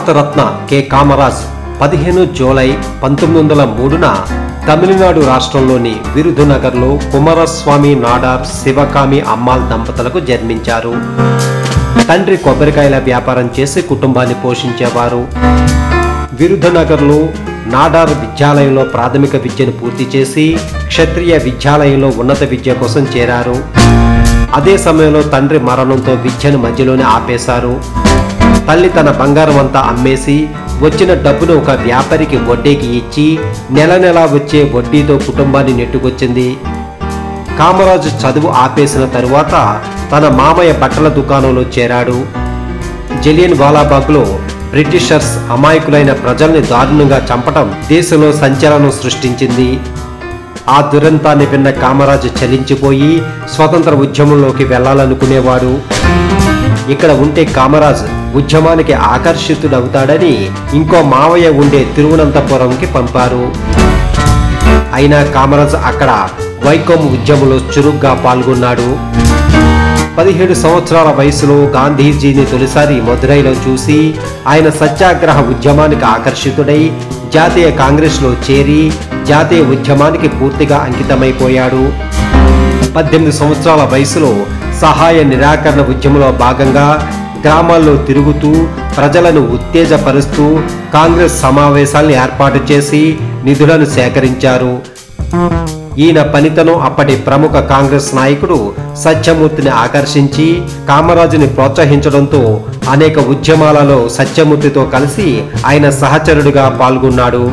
Bharat Ratna K Kamaraj 15 July 1903న తమిళనాడు రాష్ట్రంలోని విరుధునగర్లో కుమారస్వామి నాడార్ శివకామి అమ్మాల్ దంపతులకు జన్మించారు. తండ్రి కొబ్బరికాయల వ్యాపారం చేసి కుటుంబాన్ని పోషించేవారు. విరుధునగర్లో నాడార్ విద్యాలయంలో ప్రాథమిక విద్యను పూర్తి చేసి క్షత్రియ విద్యాలయంలో ఉన్నత విద్య కోసం చేరారు. అదే సమయంలో తండ్రి మరణంతో విద్యను మధ్యలోనే ఆపేశారు. తల్లి తన బంగారం అంతా అమ్మేసి వచ్చిన డబ్బును ఒక వ్యాపారికి వడ్డీకి ఇచ్చి నెల నెలా వచ్చే వడ్డీతో కుటుంబాన్ని నెట్టుకొచ్చింది. కామరాజు చదువు ఆపేసిన తరువాత తన మామయ్య బట్టల దుకాణంలో చేరాడు. జలియన్ వాలాబాగ్లో బ్రిటిషర్స్ అమాయకులైన ప్రజల్ని దారుణంగా చంపటం దేశంలో సంచలనం సృష్టించింది. ఆ దురంతాన్ని విన్న కామరాజు చలించిపోయి స్వతంత్ర ఉద్యమంలోకి వెళ్లాలనుకునేవాడు. ఇక్కడ ఉంటే కామరాజు ఉద్యమానికి ఆకర్షితుడవుతాడని ఇంకో మావయ్య ఉండే తిరువనంతపురంకి పంపారు. అయినా కామరాజు అక్కడ వైకోం ఉద్యమంలో చురుగ్గా పాల్గొన్నాడు. 17 సంవత్సరాల వయసులో గాంధీజీని తొలిసారి మదురైలో చూసి ఆయన సత్యాగ్రహ ఉద్యమానికి ఆకర్షితుడై జాతీయ కాంగ్రెస్లో చేరి జాతీయ ఉద్యమానికి పూర్తిగా అంకితమైపోయాడు. 18 సంవత్సరాల వయసులో సహాయ నిరాకరణ ఉద్యమంలో భాగంగా గ్రామాల్లో తిరుగుతూ ప్రజలను ఉత్తేజపరుస్తూ కాంగ్రెస్ సమావేశాలను ఏర్పాటు చేసి నిధులను సేకరించారు. ఈయన పనితనం అప్పటి ప్రముఖ కాంగ్రెస్ నాయకుడు సత్యమూర్తిని ఆకర్షించి కామరాజుని ప్రోత్సహించడంతో అనేక ఉద్యమాలలో సత్యమూర్తితో కలిసి ఆయన సహచరుడిగా పాల్గొన్నాడు.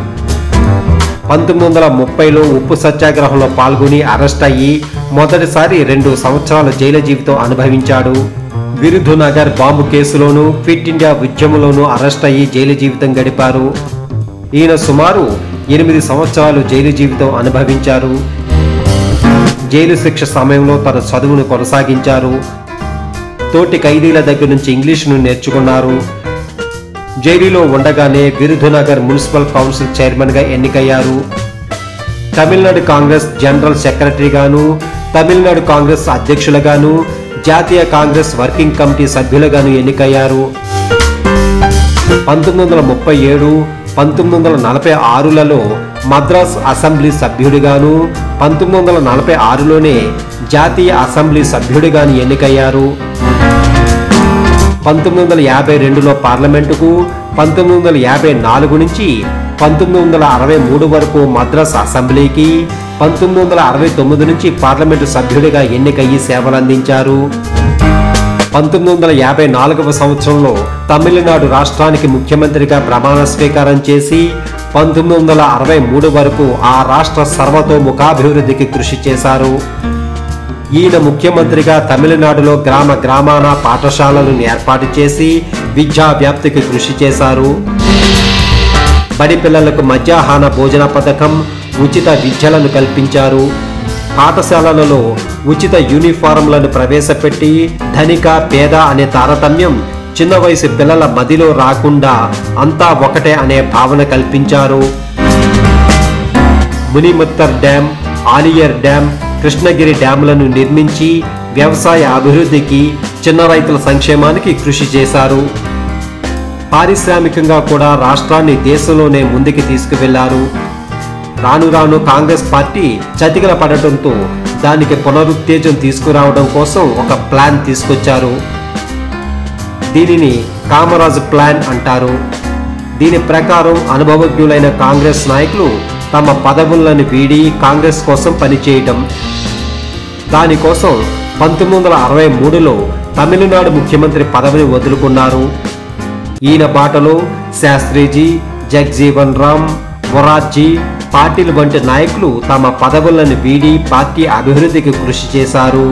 1930లో ఉప్పు సత్యాగ్రహంలో పాల్గొని అరెస్ట్ అయ్యి మొదటిసారి 2 సంవత్సరాల జైలు జీవితం అనుభవించాడు. విరుధునగర్ బాంబు కేసులోనూ క్విట్ ఇండియా ఉద్యమంలోనూ అరెస్ట్ అయ్యి జైలు జీవితం గడిపారు. ఈయన సుమారు 8 సంవత్సరాలు జైలు జీవితం అనుభవించారు. జైలు శిక్ష సమయంలో తన చదువును కొనసాగించారు. తోటి ఖైదీల దగ్గర నుంచి ఇంగ్లీషును నేర్చుకున్నారు. జైలులో ఉండగానే విరుధునగర్ మున్సిపల్ కౌన్సిల్ చైర్మన్గా ఎన్నికయ్యారు. తమిళనాడు కాంగ్రెస్ జనరల్ సెక్రటరీగాను, తమిళనాడు కాంగ్రెస్ అధ్యక్షులుగాను, జాతీయ కాంగ్రెస్ వర్కింగ్ కమిటీ సభ్యులుగాను ఎన్నికయ్యారు. 1937, 1946లలో మద్రాస్ అసెంబ్లీ సభ్యుడిగాను, 1946లోనే జాతీయ అసెంబ్లీ సభ్యుడిగాను ఎన్నికయ్యారు. 1952లో పార్లమెంటుకు, 1954 నుంచి 1963 వరకు మద్రాస్ అసెంబ్లీకి, 1969 నుంచి పార్లమెంటు సభ్యుడిగా ఎన్నికయ్యి సేవలందించారు. 1954వ సంవత్సరంలో తమిళనాడు రాష్ట్రానికి ముఖ్యమంత్రిగా ప్రమాణ స్వీకారం చేసి 1963 వరకు ఆ రాష్ట్ర సర్వతోముఖాభివృద్ధికి కృషి చేశారు. ఈయన ముఖ్యమంత్రిగా తమిళనాడులో గ్రామ గ్రామాన పాఠశాలలను ఏర్పాటు చేసి విద్యా వ్యాప్తికి కృషి చేశారు. బడి పిల్లలకు మధ్యాహ్న భోజన పథకం, ఉచిత విద్యలను కల్పించారు. పాఠశాలలలో ఉచిత యూనిఫారంలను ప్రవేశపెట్టి ధనిక పేద అనే తారతమ్యం చిన్న వయసు పిల్లల మదిలో రాకుండా అంతా ఒకటే అనే భావన కల్పించారు. మునిముత్తర్ డ్యాం, ఆలియర్ డ్యాం, కృష్ణగిరి డ్యాములను నిర్మించి వ్యవసాయ అభివృద్ధికి, చిన్న రైతుల సంక్షేమానికి కృషి చేశారు. పారిశ్రామికంగా కూడా రాష్ట్రాన్ని దేశంలోనే ముందుకు తీసుకువెళ్లారు. రాను రాను కాంగ్రెస్ పార్టీ చతికిల పడటంతో దానికి పునరుత్తేజం తీసుకురావడం కోసం ఒక ప్లాన్ తీసుకొచ్చారు. దీనిని కామరాజ్ ప్లాన్ అంటారు. దీని ప్రకారం అనుభవజ్ఞులైన కాంగ్రెస్ నాయకులు తమ పదవులను వీడి కాంగ్రెస్ కోసం పనిచేయటం. దానికోసం 1963లో తమిళనాడు ముఖ్యమంత్రి పదవిని వదులుకున్నారు. ఈయన బాటలో శాస్త్రీజీ, జగ్జీవన్ రామ్, మొరార్జీ, పాటిల్ వంటి నాయకులు తమ పదవులను వీడి పార్టీ అభివృద్ధికి కృషి చేశారు.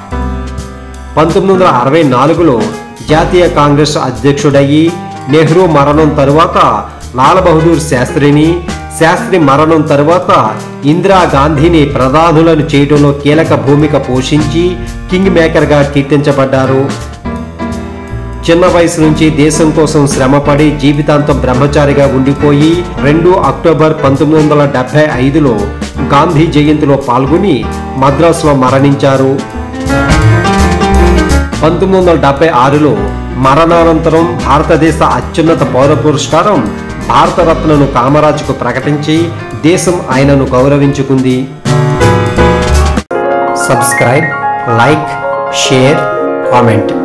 1964లో జాతీయ కాంగ్రెస్ అధ్యక్షుడయ్యి నెహ్రూ మరణం తరువాత లాల్ బహదూర్ శాస్త్రిని, శాస్త్రి మరణం తరువాత ఇందిరాగాంధీని ప్రధానులను చేయడంలో కీలక భూమిక పోషించి కింగ్ మేకర్గా కీర్తించబడ్డారు. చిన్న వయసు నుంచి దేశం కోసం శ్రమపడి జీవితాంతం బ్రహ్మచారిగా ఉండిపోయి 2 అక్టోబర్ 1975లో గాంధీ జయంతిలో పాల్గొని మద్రాసులో మరణించారు. 1976లో మరణానంతరం భారతదేశ అత్యున్నత పౌర పురస్కారం భారతరత్నను కామరాజుకు ప్రకటించి దేశం ఆయనను గౌరవించుకుంది. Subscribe, like, share, comment.